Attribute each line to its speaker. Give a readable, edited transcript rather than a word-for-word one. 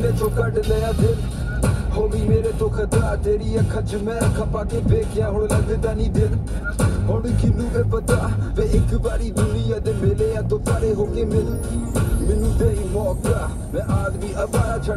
Speaker 1: सीने चो कट लिया दिल हो गई मेरे तो खता तेरी अखा च मैं अखा पाके बेख्या हुण लगदा नहीं दिल हुण किनू वे पता वे एक बारी दुनिया दे मिले या तो परे होके मिल मैनू दे मौका मैं आदमी अबारा